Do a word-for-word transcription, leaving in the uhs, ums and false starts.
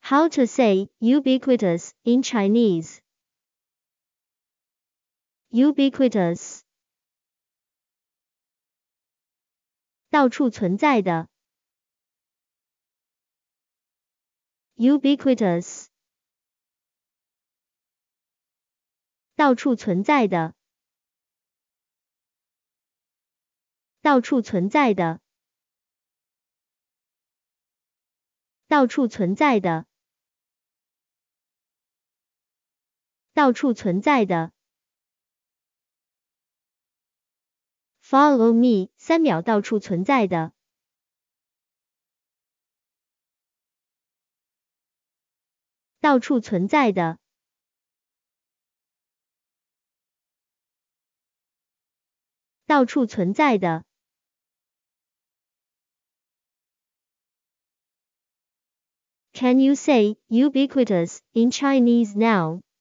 How to say ubiquitous in Chinese? Ubiquitous. 到处存在的。Ubiquitous. 到处存在的。到处存在的。到处存在的。到处存在的。Follow me. 三秒到处存在的。到处存在的。到处存在的。Can you say ubiquitous in Chinese now?